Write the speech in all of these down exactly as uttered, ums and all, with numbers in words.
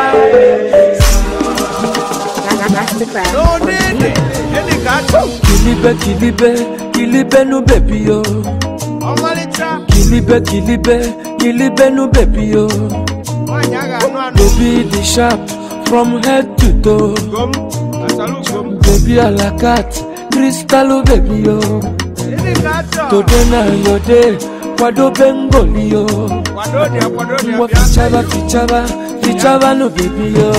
No need it. Any gato. Kilibe, kilibe, kilibe no baby yo. Kilibe, kilibe, kilibe no baby yo. Baby the sharp from head to toe. Baby a la cat, crystal baby yo. Today na your day, kwado bengoli yo. Mwa fichaba, fichaba, fichaba no baby yo.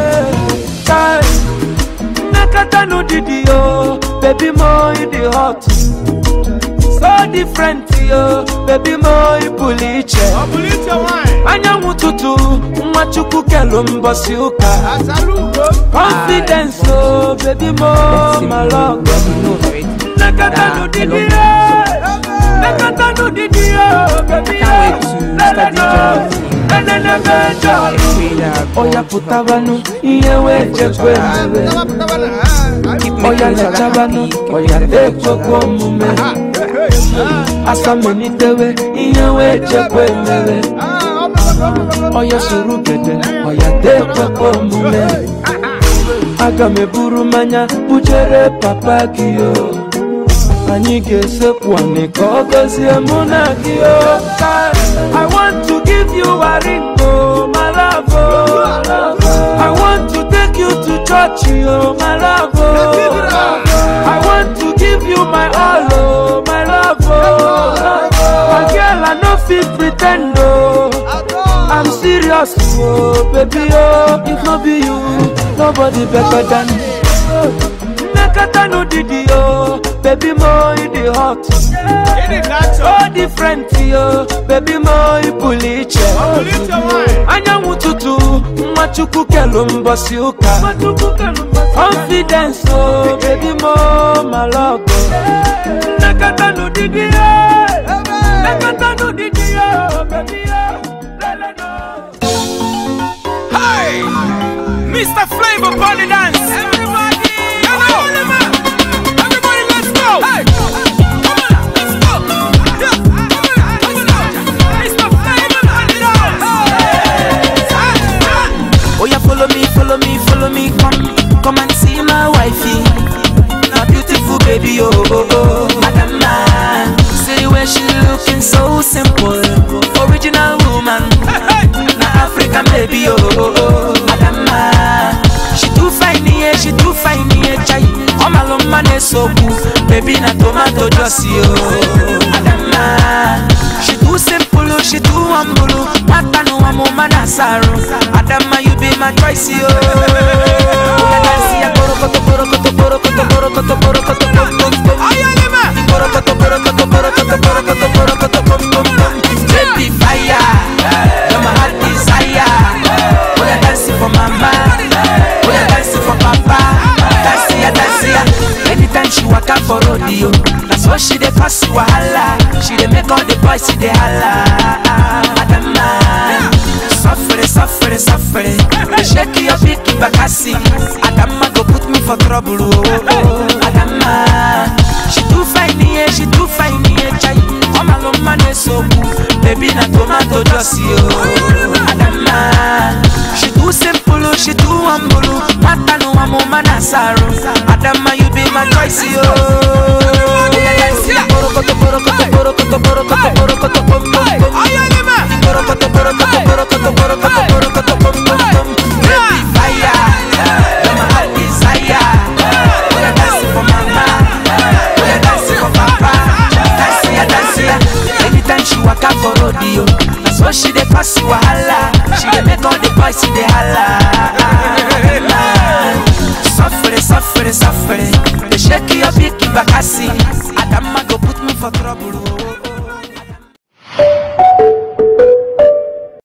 Nakata no didi yo, baby mo in the hot. So different yo, baby mo in puliche. Anya mututu, mwachuku kelo mbosi uka. Confidence yo, baby mo malog. Nakata no didi yo, nakata no didi yo, baby yo. Oya putabanu, iyewe jekwe mwe. Oya lechabanu, oya dekwe kwa mume. Asa menitewe, iyewe jekwe mwe. Oya surugede, oya dekwe kwa mume. Aga meburu manya, bujere papa kiyo. Anike se kwane kogozi emuna kiyo. I want to give you a ring, oh my love, oh. I want to take you to church, oh my love, oh. I want to give you my all, oh my love, oh. My girl, I no fit pretend, oh. I'm serious, oh baby, oh. If not be you, nobody better than me. Nakata no didi yo, baby mo in the hot. So different yo, baby mo in puliche. Anya mututu, mwachuku kelo mbosi uka. Confidence oh, baby mo malogo. Nakata no didi yo, nakata no didi yo, baby yo. Hey, Mister Flavor Party Dance. Follow me, follow me, come, come and see my wifey. My beautiful baby, oh, oh, oh. Adama, see where she looking so simple. Original woman, na African baby, oh, oh, oh. Adama, she too fine, yeah, she too fine, yeah, chai. Oh my long man is so cool, baby na tomato juicy, oh. Adama, she too simple, she too humble. Mata no amo manasaro. Adama, you be my choice, yo. Baby fire, you're my heart desire. We are dancing for mama, we are dancing for papa. Dancia, dancia. Anytime she walk out for rodeo, that's what she dey pass wahala. She dey make all the boys see the holla. Adama, suffer, suffer, suffer. Shake your big bakasi. Adama go put me for trouble. Oh, oh. Adama, she too fine, yeah, she too fine, yeah, chai. Oh my love man is so cool, baby na tomato juicy. Oh, Adama, she too simple, she too humble. Mata no amo manasaro. Adama, you be my choice, oh. So she dey pass wahala, she dey make all the boys see the holla. Suffer, suffer, suffer, they shake